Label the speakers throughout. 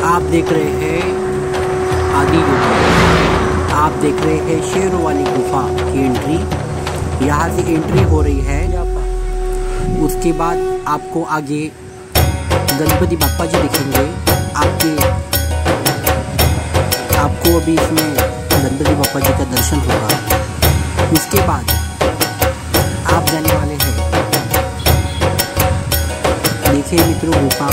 Speaker 1: आप देख रहे हैं आदि गुफा। आप देख रहे हैं शेरों वाली गुफा की एंट्री। यहाँ से एंट्री हो रही है। उसके बाद आपको आगे गणपति बाप्पा जी दिखेंगे। आपको अभी इसमें गणपति बाप्पा जी का दर्शन होगा। उसके बाद आप जाने वाले हैं, देखिए मित्रों, गुफा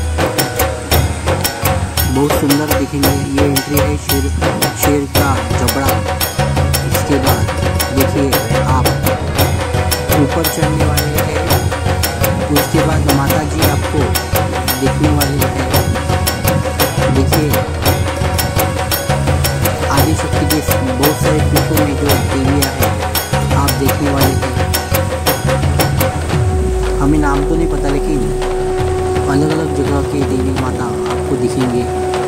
Speaker 1: बहुत सुंदर दिखेंगे। ये एंट्री है शेर का जबड़ा। इसके बाद देखिए आप ऊपर चढ़ने वाले हैं। उसके बाद माता जी आपको देखने वाली है। देखिए आदि शक्ति के बहुत सारे पीठों में जो देवियाँ हैं आप देखने वाले हैं। हमें नाम तो नहीं पता, लेकिन अलग अलग जगह के देवी माता आपको दिखेंगे।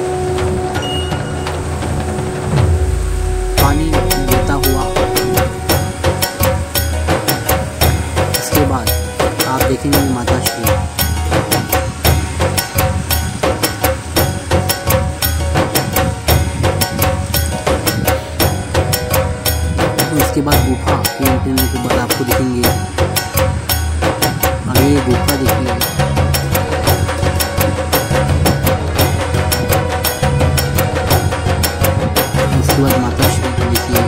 Speaker 1: पानी गिरता हुआ। इसके बाद आप देखेंगे माता श्री। उसके बाद गुफा के एंट्री के बाद आपको दिखेंगे। आगे ये गुफा देखिए। उसके बाद माता श्री को देखिए।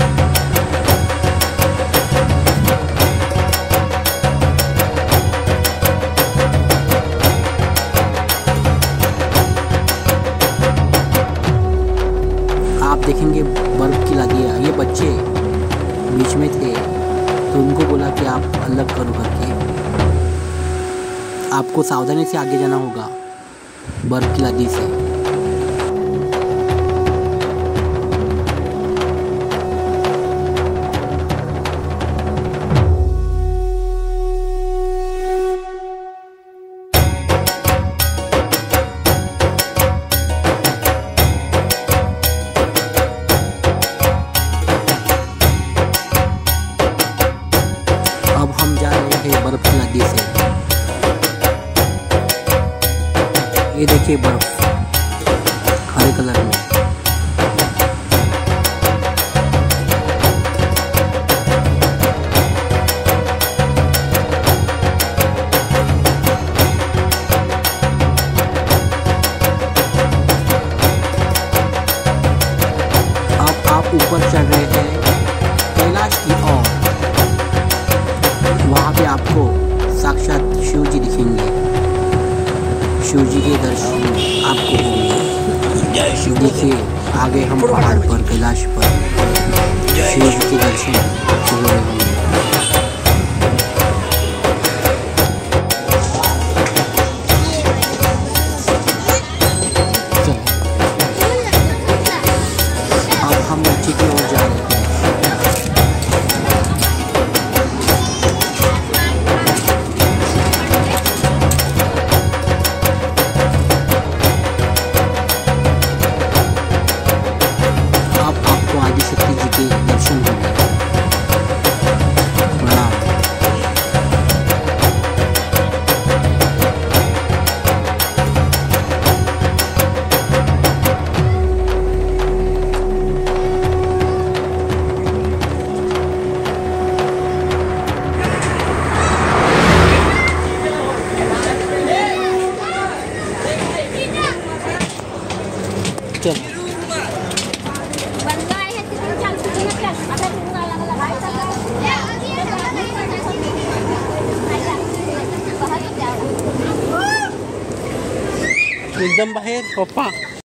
Speaker 1: आप देखेंगे बर्फ की लादियाँ। ये बच्चे बीच में थे तो उनको बोला कि आप अलग करो करके। आपको सावधानी से आगे जाना होगा बर्फ की लादी से। अब हम जा रहे हैं बर्फ की नदी से। ये देखिए बर्फ हरे कलर में। अब आप ऊपर चढ़ रहे हैं कैलाश की ओर। वहाँ पे आपको साक्षात शिव जी दिखेंगे। शिव जी के दर्शन आपको होंगे। देखिए आगे हम पहाड़ पर कैलाश पर शिव जी के दर्शन आपको हो रहे होंगे। अब हम नीचे की ओर जा रहे हैं। आदिशक्ति जी के दर्शन होंगे। प्रणाम। चलो एकदम बाहेर पप्पा।